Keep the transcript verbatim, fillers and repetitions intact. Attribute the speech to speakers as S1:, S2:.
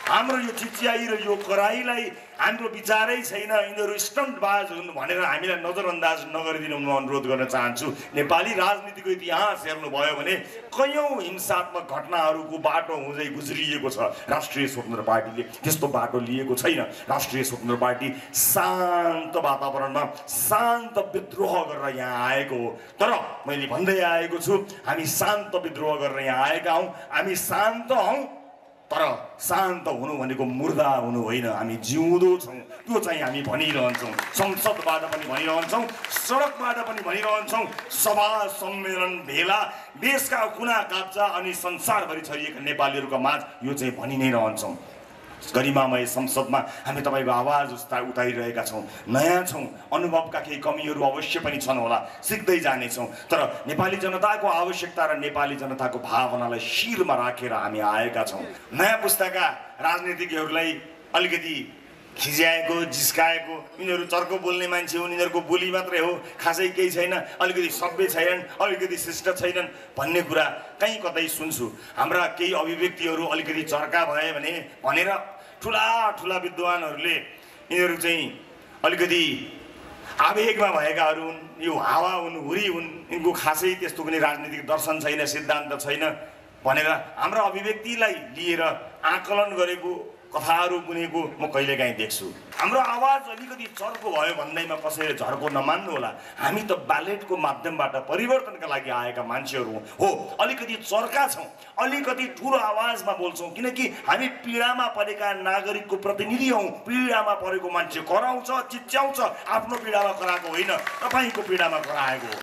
S1: हाम्रो यो चिच्याई र यो कराईलाई हाम्रो विचारै छैन, यिनीहरू स्टन्टबाज हुन् भनेर हामीलाई नजरअन्दाज नगरिदिनु म अनुरोध गर्न चाहन्छु। नेपाली राजनीतिको इतिहास हेर्नुभयो भने कयौं हिंसात्मक घटनाहरूको बाटो हुँदै गुज्रिएको छ। राष्ट्रिय स्वतन्त्र पार्टीले त्यस्तो बाटो लिएको छैन। राष्ट्रिय स्वतन्त्र पार्टी शान्त वातावरणमा शान्त विद्रोह गरेर यहाँ आएको हो। तर मैले भन्दै आएको छु, हामी शान्त विद्रोह गरेर यहाँ आएका हौँ। हामी शान्त हौँ, तर शान्त हुनु भनेको मुर्दा हुनु होइन, हामी जिउँदो छौँ। त्यो चाहिँ हामी भनिरहन्छौँ, संसदबाट पनि भनिरहन्छौँ, सडकबाट पनि भनिरहन्छौँ। सभा सम्मेलन भेला देशका कुना काप्चा अनि संसारभरि छरिएका नेपालीहरूका माझ यो चाहिँ भनि नै रहन्छौँ। गरिमामय संसदमा हामी तपाईँको आवाज उस्ता उठाइरहेका छौँ। नयाँ छौँ, अनुभवका केही कमीहरू अवश्य पनि छन् होला, सिक्दै जानेछौँ। तर नेपाली जनताको आवश्यकता र नेपाली जनताको भावनालाई शिरमा राखेर हामी आएका छौँ। नयाँ पुस्ताका राजनीतिज्ञहरूलाई अलिकति खिज्याएको जिस्काएको, यिनीहरू चर्को बोल्ने मान्छे हुन्, यिनीहरूको बोली मात्रै हो, खासै केही छैन, अलिकति सभ्य छैनन्, अलिकति शिष्ट छैनन् भन्ने कुरा कहीँ कतै सुन्छु। हाम्रा केही अभिव्यक्तिहरू अलिकति चर्का भए भने भनेर ठुला ठुला विद्वानहरूले यिनीहरू चाहिँ अलिकति आवेगमा भएकाहरू हुन्, यो हावा हुन्, हुरी हुन्, यिनको खासै त्यस्तो कुनै राजनीतिक दर्शन छैन, सिद्धान्त छैन भनेर हाम्रा अभिव्यक्तिलाई लिएर आकलन गरेको कथाहरू बुनेको म कहिलेकाहीँ देख्छु। हाम्रो आवाज अलिकति चर्को भयो भन्दैमा कसैले झर्को नमान्नु होला। हामी त ब्यालेटको माध्यमबाट परिवर्तनका लागि आएका मान्छेहरू हो। अलिकति चर्का छौँ, अलिकति ठुलो आवाजमा बोल्छौँ, किनकि हामी पीडामा परेका नागरिकको प्रतिनिधि हौँ। पीडामा परेको मान्छे कराउँछ, चिच्याउँछ, आफ्नो पीडामा कराएको होइन, तपाईँको पीडामा कराएको हो।